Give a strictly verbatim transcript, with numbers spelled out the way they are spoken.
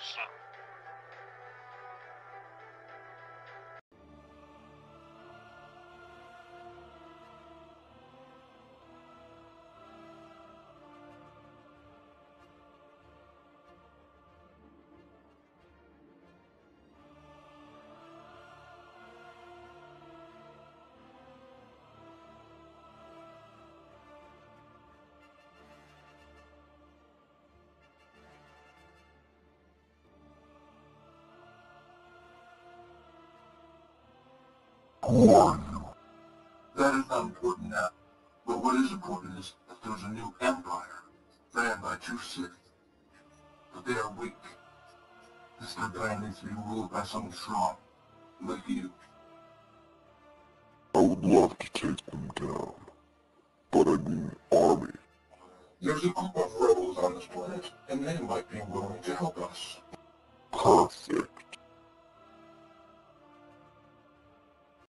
Who are you? That is not important now. But what is important is that there's a new empire, ran by two Sith. But they are weak. This empire needs to be ruled by someone strong, like you. I would love to take them down, but I need an army. There's a group of rebels on this planet, and they might be willing to help us. Perfect.